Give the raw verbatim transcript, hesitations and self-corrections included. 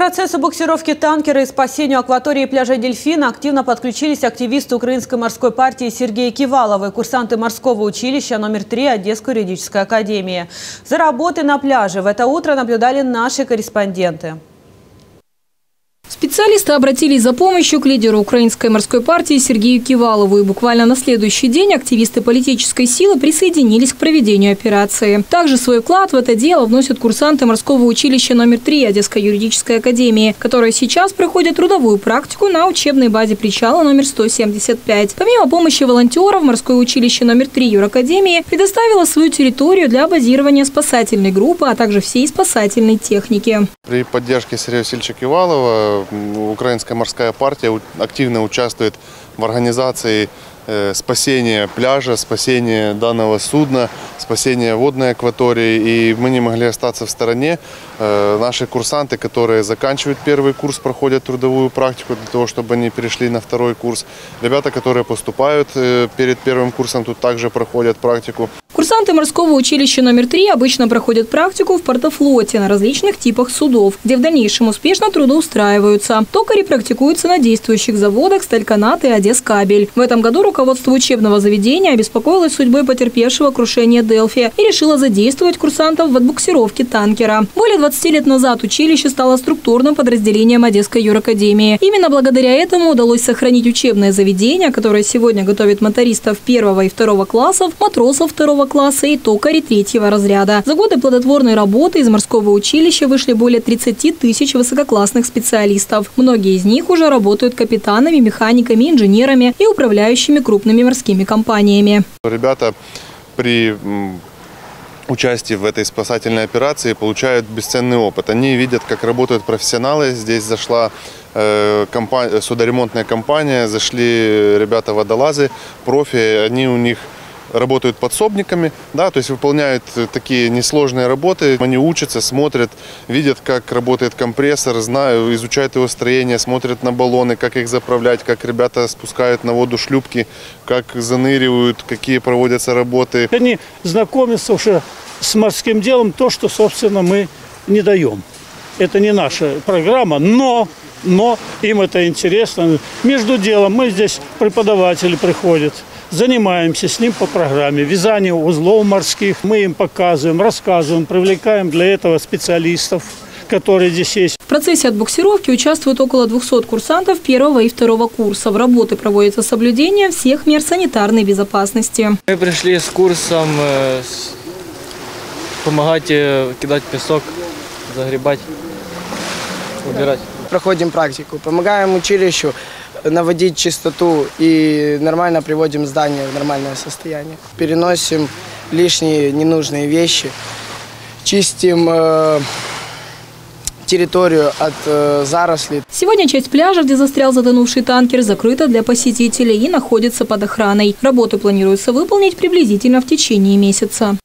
процессу буксировки танкера и спасению акватории пляжа «Дельфина» активно подключились активисты Украинской морской партии Сергея Кивалова и курсанты морского училища номер три Одесской юридической академии. За работой на пляже в это утро наблюдали наши корреспонденты. Специалисты обратились за помощью к лидеру Украинской морской партии Сергею Кивалову. И буквально на следующий день активисты политической силы присоединились к проведению операции. Также свой вклад в это дело вносят курсанты морского училища номер три Одесской юридической академии, которые сейчас проходят трудовую практику на учебной базе причала номер сто семьдесят пять. Помимо помощи волонтеров, морское училище номер три юракадемии предоставило свою территорию для базирования спасательной группы, а также всей спасательной техники. При поддержке Сергея Васильевича Кивалова Украинская морская партия активно участвует в организации спасения пляжа, спасения данного судна, спасения водной акватории. И мы не могли остаться в стороне. Наши курсанты, которые заканчивают первый курс, проходят трудовую практику для того, чтобы они перешли на второй курс. Ребята, которые поступают перед первым курсом, тут также проходят практику. Курсанты морского училища номер три обычно проходят практику в портофлоте на различных типах судов, где в дальнейшем успешно трудоустраиваются. Токари практикуются на действующих заводах «Стальканат» и «Одескабель». В этом году руководство учебного заведения обеспокоилось судьбой потерпевшего крушения «Делфи» и решило задействовать курсантов в отбуксировке танкера. Более двадцати лет назад училище стало структурным подразделением Одесской юракадемии. Именно благодаря этому удалось сохранить учебное заведение, которое сегодня готовит мотористов первого и второго классов, матросов второго класса и токарей третьего разряда. За годы плодотворной работы из морского училища вышли более тридцати тысяч высококлассных специалистов. Многие из них уже работают капитанами, механиками, инженерами и управляющими крупными морскими компаниями. Ребята при участии в этой спасательной операции получают бесценный опыт. Они видят, как работают профессионалы. Здесь зашла э, компания, судоремонтная компания, зашли ребята-водолазы, профи. Они у них работают подсобниками, да, то есть выполняют такие несложные работы. Они учатся, смотрят, видят, как работает компрессор, знают, изучают его строение, смотрят на баллоны, как их заправлять, как ребята спускают на воду шлюпки, как заныривают, какие проводятся работы. Они знакомятся уже с морским делом, то, что, собственно, мы не даем. Это не наша программа, но, но им это интересно. Между делом мы здесь, преподаватели приходят, занимаемся с ним по программе вязания узлов морских. Мы им показываем, рассказываем, привлекаем для этого специалистов, которые здесь есть. В процессе отбуксировки участвуют около двухсот курсантов первого и второго курсов. Работы проводятся с соблюдением всех мер санитарной безопасности. Мы пришли с курсом э, с... помогать э, кидать песок, загребать, убирать. Проходим практику, помогаем училищу наводить чистоту и нормально приводим здание в нормальное состояние. Переносим лишние ненужные вещи, чистим э, территорию от э, зарослей. Сегодня часть пляжа, где застрял затонувший танкер, закрыта для посетителей и находится под охраной. Работы планируется выполнить приблизительно в течение месяца.